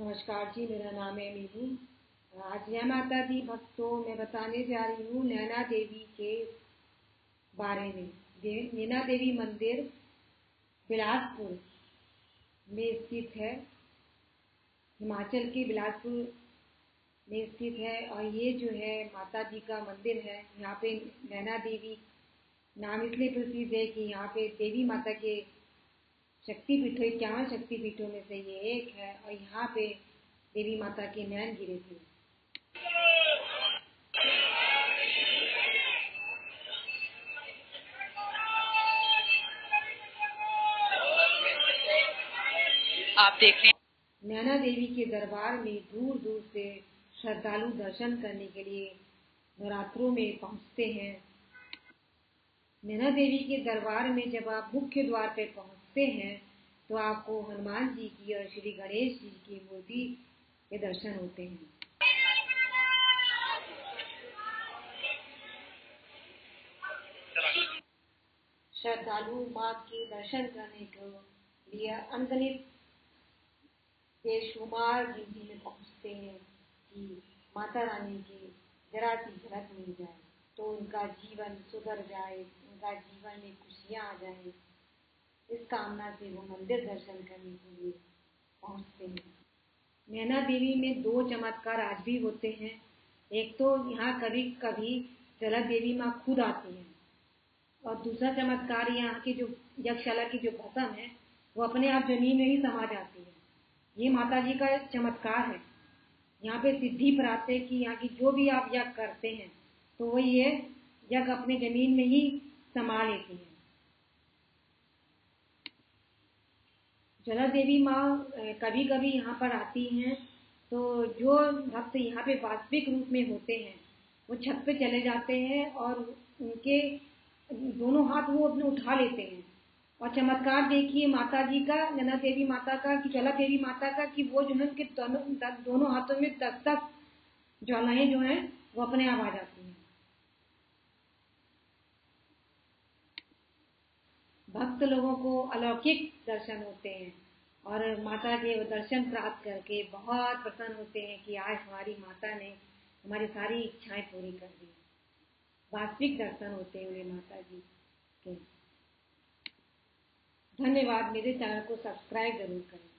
नमस्कार जी, मेरा नाम है मीनू। आज जय माता दी भक्तों, मैं बताने जा रही हूँ नैना देवी के बारे में। नैना देवी मंदिर बिलासपुर में स्थित है, हिमाचल के बिलासपुर में स्थित है। और ये जो है माता जी का मंदिर है। यहाँ पे नैना देवी नाम इसलिए प्रसिद्ध है कि यहाँ पे देवी माता के शक्तिपीठों 51 शक्तिपीठों में से ये एक है। और यहाँ पे देवी माता के नयन गिरे थे। आप देख रहे हैं नैना देवी के दरबार में दूर दूर से श्रद्धालु दर्शन करने के लिए नवरात्रों में पहुंचते हैं। नैना देवी के दरबार में जब आप मुख्य द्वार पर पहुंचते हैं तो आपको हनुमान जी की और श्री गणेश जी की मूर्ति के दर्शन होते हैं। श्रद्धालु माँ के दर्शन करने के लिए अनगिनत बेशुमार गिनती में पहुंचते हैं कि माता रानी की जरा सी झलक मिल जाए तो उनका जीवन सुधर जाए, उनका जीवन में खुशियाँ आ जाए। इस कामना से वो मंदिर दर्शन करने के लिए पहुंचते हैं। नैना देवी में 2 चमत्कार आज भी होते हैं। एक तो यहाँ कभी कभी जला देवी माँ खुद आती हैं, और दूसरा चमत्कार यहाँ की जो यक्षशाला की जो भस्म है वो अपने आप जमीन में ही समा जाती है। ये माता जी का चमत्कार है। यहाँ पे सिद्धि प्राप्त है कि यहाँ की जो भी आप यज्ञ करते हैं तो वो ये यज्ञ अपने जमीन में ही समा लेती है। जला देवी माँ कभी कभी यहाँ पर आती हैं तो जो भक्त यहाँ पे वास्तविक रूप में होते हैं वो छत पे चले जाते हैं और उनके दोनों हाथ वो अपने उठा लेते हैं। और चमत्कार देखिए माता जी का, नैना देवी माता का कि जला देवी माता का, कि वो जो है उनके दोनों हाथों में 10-10 ज्वालाएं जो हैं वो अपने आप आ जाती हैं। भक्त लोगों को अलौकिक दर्शन होते हैं और माता के दर्शन प्राप्त करके बहुत प्रसन्न होते हैं कि आज हमारी माता ने हमारी सारी इच्छाएं पूरी कर दी। वास्तविक दर्शन होते हैं उन्हें माता जी के। धन्यवाद। मेरे चैनल को सब्सक्राइब जरूर करें।